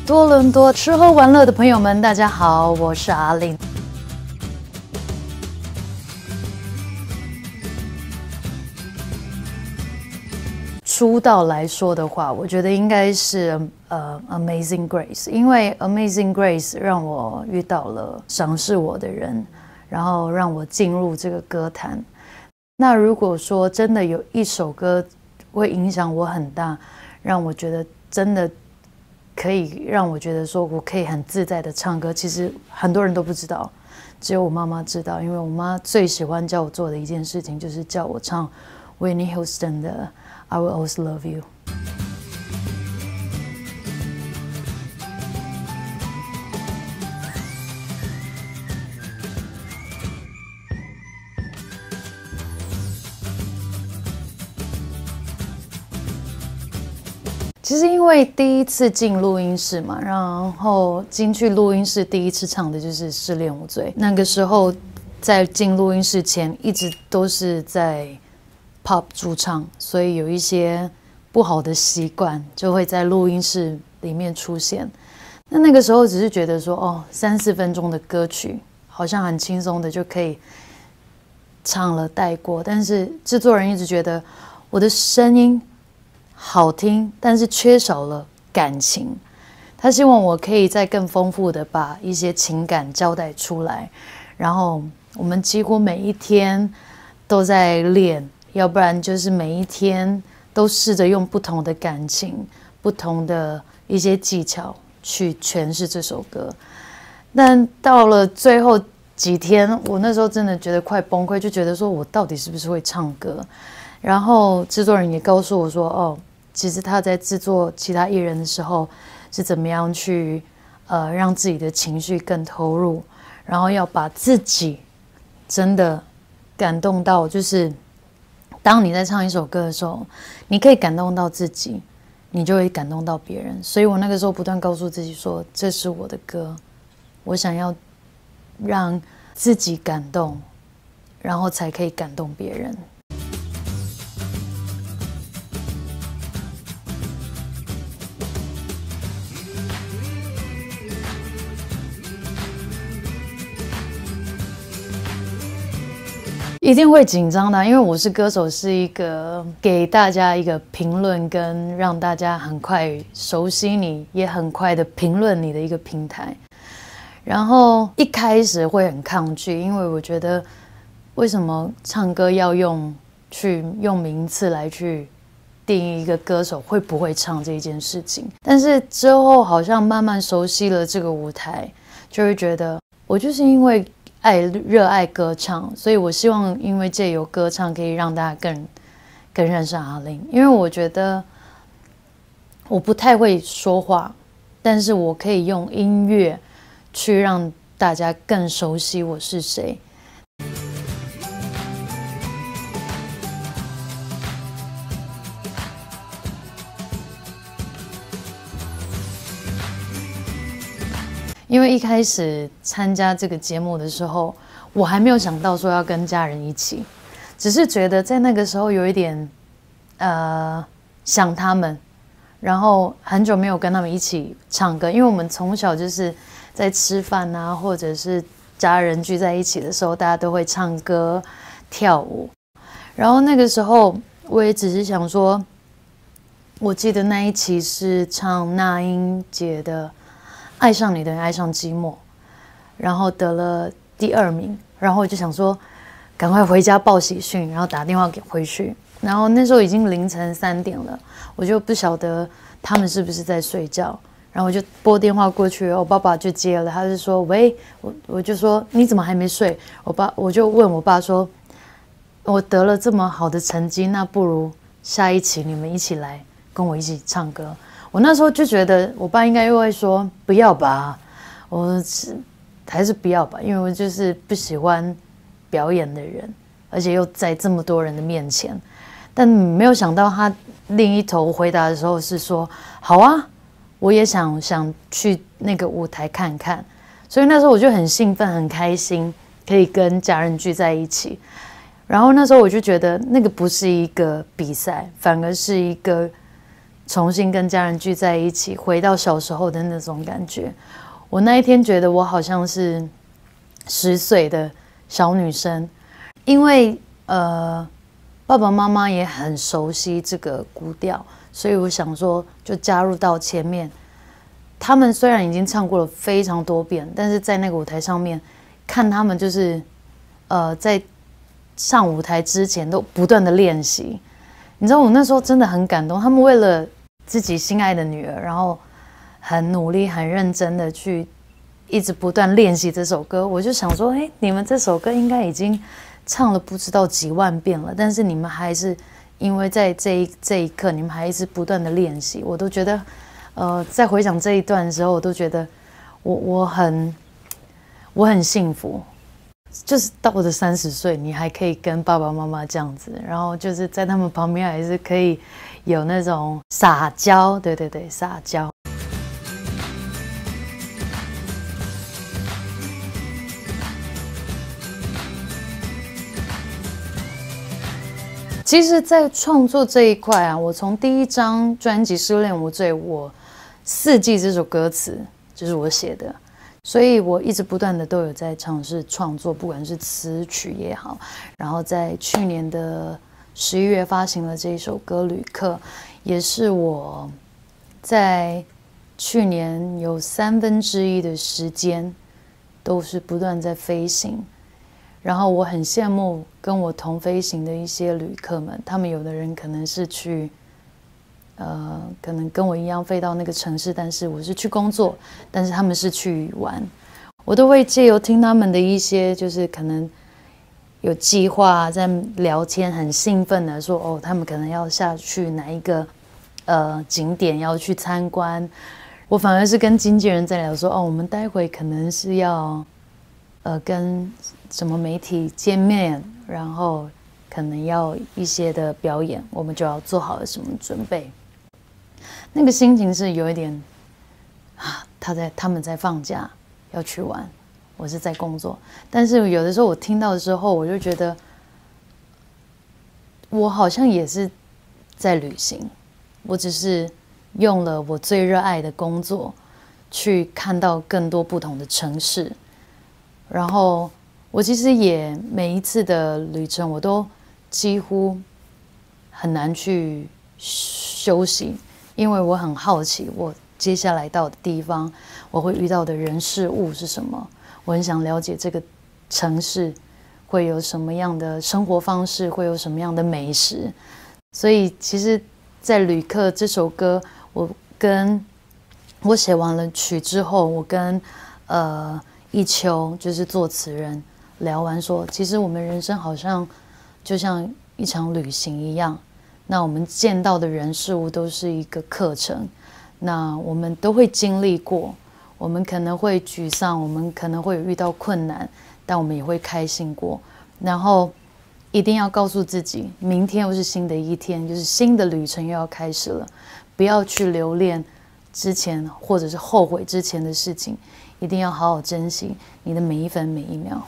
多伦多吃喝玩乐的朋友们，大家好，我是阿玲。出道来说的话，我觉得应该是Amazing Grace， 因为 Amazing Grace 让我遇到了赏识我的人，然后让我进入这个歌坛。那如果说真的有一首歌会影响我很大，让我觉得真的可以让我觉得说我可以很自在的唱歌，其实很多人都不知道，只有我妈妈知道，因为我妈最喜欢叫我做的一件事情就是叫我唱 Whitney Houston 的 I Will Always Love You。其实因为第一次进录音室嘛，然后进去录音室第一次唱的就是《失恋无罪》。那个时候在进录音室前一直都是在 pop 驻唱，所以有一些不好的习惯就会在录音室里面出现。那个时候只是觉得说，哦，3-4分钟的歌曲好像很轻松的就可以唱了带过，但是制作人一直觉得我的声音好听，但是缺少了感情。他希望我可以再更丰富的把一些情感交代出来。然后我们几乎每一天都在练，要不然就是每一天都试着用不同的感情、不同的一些技巧去诠释这首歌。但到了最后几天，我那时候真的觉得快崩溃，就觉得说我到底是不是会唱歌？然后制作人也告诉我说，哦，其实他在制作其他艺人的时候是怎么样去让自己的情绪更投入，然后要把自己真的感动到，就是当你在唱一首歌的时候，你可以感动到自己，你就会感动到别人。所以我那个时候不断告诉自己说，这是我的歌，我想要让自己感动，然后才可以感动别人。一定会紧张的，因为我是歌手，是一个给大家一个评论跟让大家很快熟悉你，也很快的评论你的一个平台。然后一开始会很抗拒，因为我觉得为什么唱歌要用名次来去定义一个歌手会不会唱这一件事情。但是之后好像慢慢熟悉了这个舞台，就会觉得我就是因为热爱歌唱，所以我希望因为借由歌唱可以让大家更认识阿玲。因为我觉得我不太会说话，但是我可以用音乐去让大家更熟悉我是谁。因为一开始参加这个节目的时候，我还没有想到说要跟家人一起，只是觉得在那个时候有一点想他们，然后很久没有跟他们一起唱歌，因为我们从小就是在吃饭啊，或者是家人聚在一起的时候，大家都会唱歌跳舞。然后那个时候我也只是想说，我记得那一期是唱那英姐的爱上你等于爱上寂寞，然后得了第2名，然后我就想说赶快回家报喜讯，然后打电话回去。然后那时候已经凌晨3点了，我就不晓得他们是不是在睡觉，然后我就拨电话过去，我爸爸就接了，他就说喂，我就说你怎么还没睡？我就问我爸说，我得了这么好的成绩，那不如下一期你们一起来跟我一起唱歌。我那时候就觉得我爸应该又会说不要吧，我还是不要吧，因为我就是不喜欢表演的人，而且又在这么多人的面前。但没有想到他另一头回答的时候是说好啊，我也想去那个舞台看看。所以那时候我就很兴奋很开心，可以跟家人聚在一起。然后那时候我就觉得那个不是一个比赛，反而是一个重新跟家人聚在一起，回到小时候的那种感觉。我那一天觉得我好像是10岁的小女生，因为爸爸妈妈也很熟悉这个古调，所以我想说就加入到前面。他们虽然已经唱过了非常多遍，但是在那个舞台上面看他们就是在上舞台之前都不断的练习。你知道我那时候真的很感动，他们为了自己心爱的女儿，然后很努力、很认真的去一直不断练习这首歌。我就想说，你们这首歌应该已经唱了不知道几万遍了，但是你们还是因为在这一刻，你们还是不断的练习。我都觉得，在回想这一段的时候，我都觉得我很幸福。就是到了30岁，你还可以跟爸爸妈妈这样子，然后就是在他们旁边还是可以有那种撒娇，对，撒娇。其实，在创作这一块啊，我从第一张专辑《失恋无罪》，我4季这首歌词就是我写的。所以我一直不断的都有在尝试创作，不管是词曲也好，然后在去年的11月发行了这一首歌《旅客》，也是我在去年有1/3的时间都是不断在飞行，然后我很羡慕跟我同飞行的一些旅客们，他们有的人可能是去可能跟我一样飞到那个城市，但是我是去工作，但是他们是去玩。我都会借由听他们的一些，就是可能有计划在聊天，很兴奋的说，他们可能要下去哪一个景点要去参观。我反而是跟经纪人在聊说，我们待会可能是要跟什么媒体见面，然后可能要一些的表演，我们就要做好了什么准备。那个心情是有一点他们在放假要去玩，我是在工作。但是有的时候我听到的时候，我就觉得我好像也是在旅行，我只是用了我最热爱的工作去看到更多不同的城市。然后我其实也每一次的旅程，我都几乎很难去休息。因为我很好奇，我接下来到的地方，我会遇到的人事物是什么？我很想了解这个城市会有什么样的生活方式，会有什么样的美食。所以，其实，在《旅客》这首歌，我写完了曲之后，我跟一秋就是作词人聊完说，其实我们人生好像就像一场旅行一样。那我们见到的人事物都是一个课程，那我们都会经历过，我们可能会沮丧，我们可能会遇到困难，但我们也会开心过。然后一定要告诉自己，明天又是新的一天，就是新的旅程又要开始了。不要去留恋之前或者是后悔之前的事情，一定要好好珍惜你的每一分每一秒。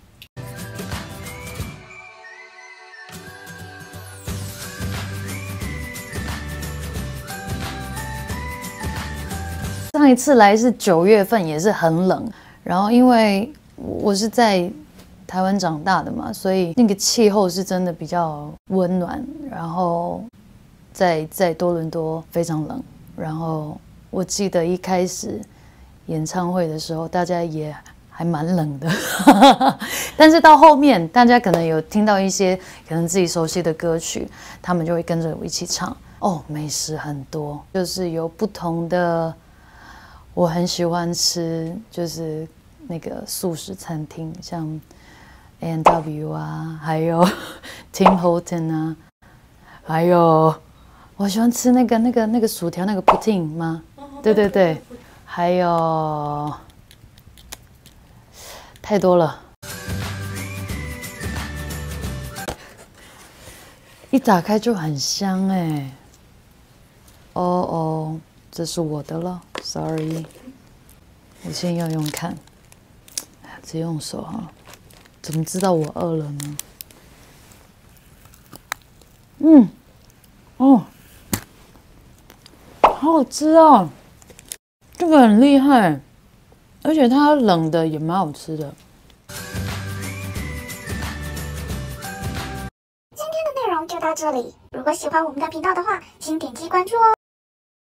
上一次来是9月份，也是很冷。然后因为我是在台湾长大的嘛，所以那个气候是真的比较温暖。然后在多伦多非常冷。然后我记得一开始演唱会的时候，大家也还蛮冷的。但是到后面，大家可能有听到一些可能自己熟悉的歌曲，他们就会跟着我一起唱。美食很多，就是有不同的。我很喜欢吃，就是那个素食餐厅，像 A&W 啊，还有 Tim Horton 啊，还有我喜欢吃那个薯条，那个 poutine 吗？对，还有太多了，一打开就很香哎。这是我的了。Sorry， 我先用用看，直接用手哈。怎么知道我饿了呢？ 好好吃哦，这个很厉害，而且它冷的也蛮好吃的。 今天的内容就到这里，如果喜欢我们的频道的话，请点击关注哦。